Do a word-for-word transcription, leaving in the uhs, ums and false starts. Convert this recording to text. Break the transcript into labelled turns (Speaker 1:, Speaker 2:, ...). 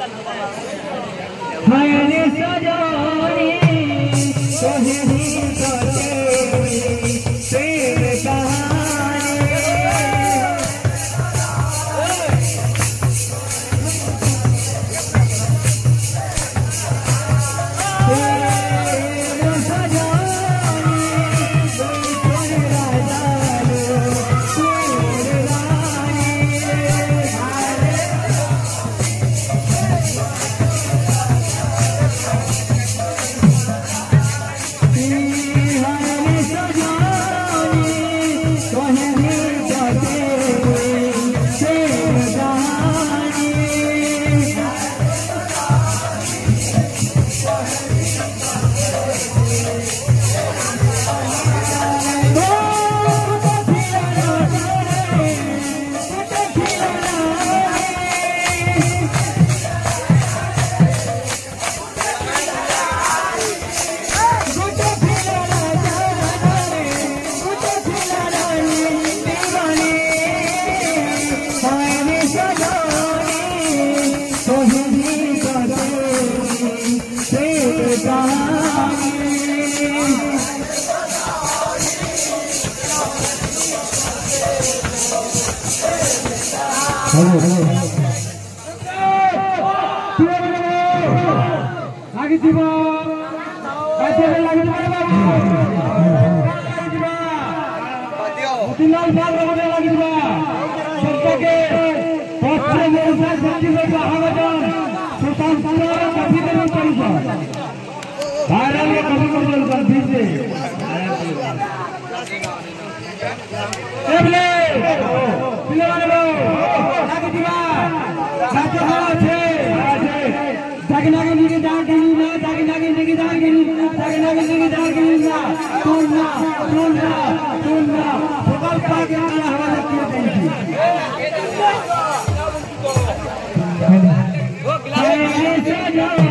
Speaker 1: मैंने सजाने सोहनी करते तेरे कहानी तेरे सजाने तेरे राजा तेरे रानी हेलो हेलो आगे जीवा ऐसे लगे बाबू जीवा मोतीलाल बाल लगे लगे जीवा जनता के पक्ष में साथ सच्ची में कहावत सुल्तान पूरा काफी देर में पड़ी है वायरल में कभी कभी कर दीजिए एबले पिले वाले लो आगे जीवा साथ खड़ा छे ताकि नागे निके दाग गिनी ना ताकि नागे निके दाग गिनी ताकि नागे निके दाग गिनी ना सुनना सुनना सुनना भोपाल पाके आया हमारे किया कहीं थी